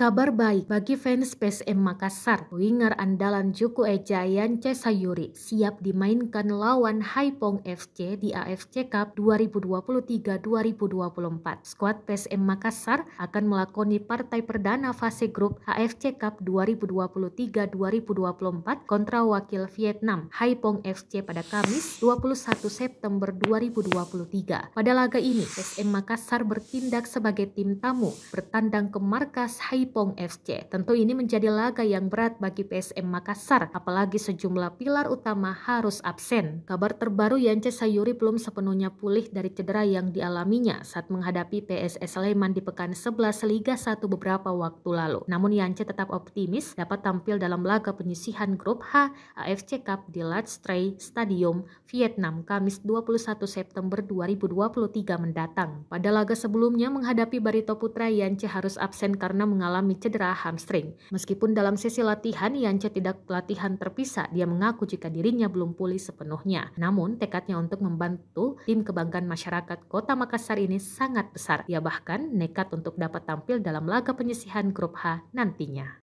Kabar baik bagi fans PSM Makassar. Winger andalan Juku Eja Yance Sayuri siap dimainkan lawan Haipong FC di AFC Cup 2023-2024. Skuad PSM Makassar akan melakoni partai perdana fase grup AFC Cup 2023-2024 kontra wakil Vietnam Haipong FC pada Kamis 21 September 2023. Pada laga ini, PSM Makassar bertindak sebagai tim tamu bertandang ke markas Haipong FC. Tentu ini menjadi laga yang berat bagi PSM Makassar, apalagi sejumlah pilar utama harus absen. Kabar terbaru, Yance Sayuri belum sepenuhnya pulih dari cedera yang dialaminya saat menghadapi PSS Sleman di pekan 11 Liga 1 beberapa waktu lalu. Namun Yance tetap optimis dapat tampil dalam laga penyisihan grup H AFC Cup di Lat Stray Stadium, Vietnam, Kamis 21 September 2023 mendatang. Pada laga sebelumnya menghadapi Barito Putra, Yance harus absen karena mengalami cedera hamstring. Meskipun dalam sesi latihan Yance tidak latihan terpisah, dia mengaku jika dirinya belum pulih sepenuhnya. Namun tekadnya untuk membantu tim kebanggaan masyarakat Kota Makassar ini sangat besar. Ia bahkan nekat untuk dapat tampil dalam laga penyisihan grup H nantinya.